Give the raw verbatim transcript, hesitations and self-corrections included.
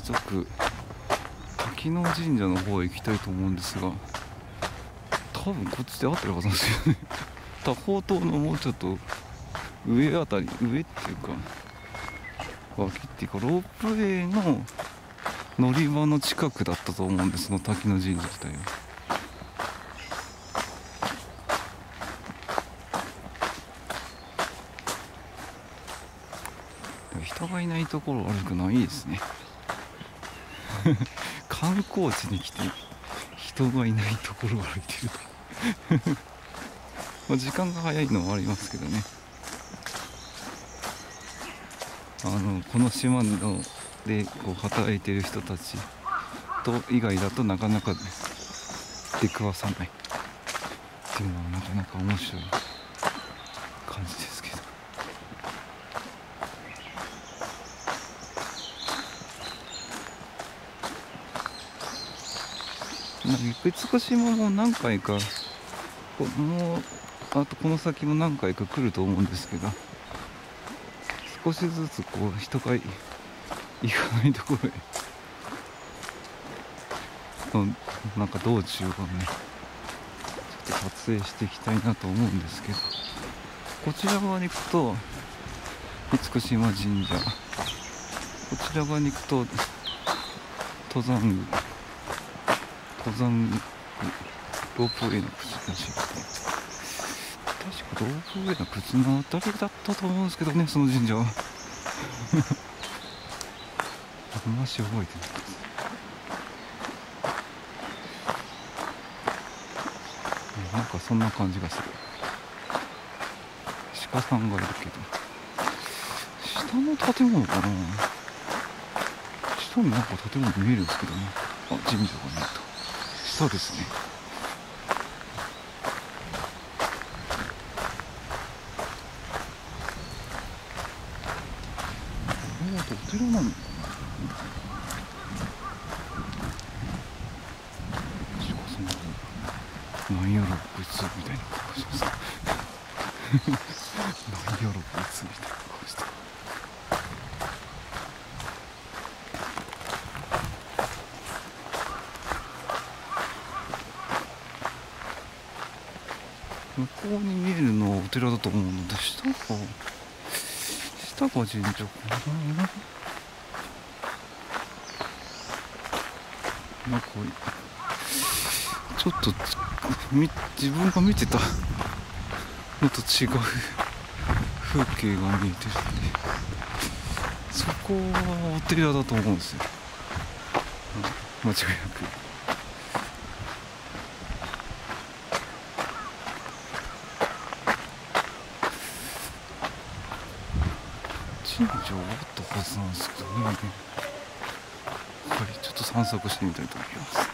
続滝野神社の方へ行きたいと思うんですが、多分こっちで合ってるはずなんですよね。多宝塔のもうちょっと上あたり、上っていうか脇っていうかロープウェイの乗り場の近くだったと思うんです、その滝野神社自体は。人がいないところ悪くないですね。観光地に来て人がいないところを歩いてるまあ時間が早いのもありますけどね。あのこの島のでこう働いている人たちと以外だとなかなか出くわさないっていうのはなかなか面白い感じですけど。厳島も何回かもうあとこの先も何回か来ると思うんですけど、少しずつこう人が行かないところへなんか道中がねちょっと撮影していきたいなと思うんですけど、こちら側に行くと厳島神社、こちら側に行くと登山具登山ロープウェイの靴の仕事、確かロープウェイの靴のあたりだったと思うんですけどね、その神社はあんまし覚えてないです。なんかそんな感じがする。鹿さんがいるけど、下の建物かな、下になんか建物見えるんですけどね。あ、神社が見えた。下ですね。これはお寺なのかな。なんやろこいつみたいな顔してます。なんやろこいつみたいな顔して。向こうに見えるのはお寺だと思うので、下が下が神社かな。なんかちょっと自分が見てたのと違う風景が見えてるんで、そこはお寺だと思うんですよ、間違いなく。神社はあったはずなんですけどね。はい、ちょっと散策してみたいと思います。